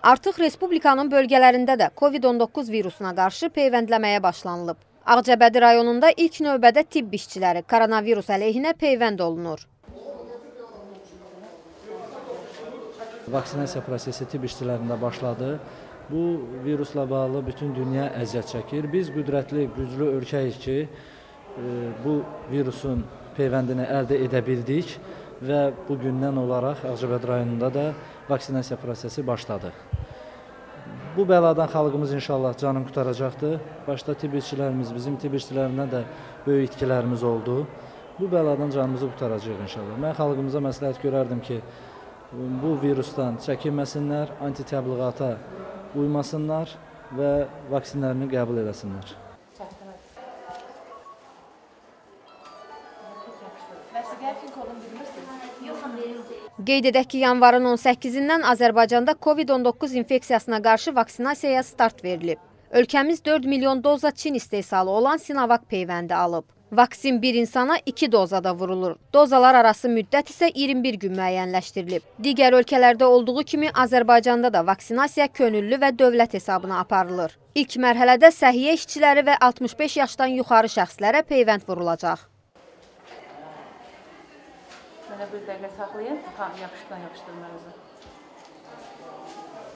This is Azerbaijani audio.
Artıq Respublikanın bölgələrində də COVID-19 virusuna qarşı peyvəndləməyə başlanılıb. Ağcabədi rayonunda ilk növbədə tibb işçiləri koronavirus əleyhinə peyvənd olunur. Vaksinasiya prosesi tibb işçilərində başladı. Bu virusla bağlı bütün dünya əziyyət çəkir. Biz qüdrətli, güclü ölkəyik ki, bu virusun peyvəndini əldə edə bildik və bugündən olaraq Ağcabədi rayonunda da vaksinasiya prosesi başladı. Bu bəladan xalqımız inşallah canını qutaracaqdır. Başda tibb işçilərimiz, bizim tibb işçilərindən də böyük itkilərimiz oldu. Bu bəladan canımızı qutaracaq inşallah. Mən xalqımıza məsləhət görərdim ki, bu virusdan çəkinməsinlər, anti-təbliğata uymasınlar və vaksinlərini qəbul eləsinlər. Qeyd edək ki, yanvarın 18-dən Azərbaycanda COVID-19 infeksiyasına qarşı vaksinasiyaya start verilib. Ölkəmiz 4 milyon doza Çin istehsalı olan Sinovac peyvəndi alıb. Vaksin bir insana 2 dozada vurulur. Dozalar arası müddət isə 21 gün müəyyənləşdirilib. Digər ölkələrdə olduğu kimi Azərbaycanda da vaksinasiya könüllü və dövlət hesabına aparılır. İlk mərhələdə səhiyyə işçiləri və 65 yaşdan yuxarı şəxslərə peyvənd vurulacaq. Mənə bir dəqiqə saxlayın, yapışdırmanızı.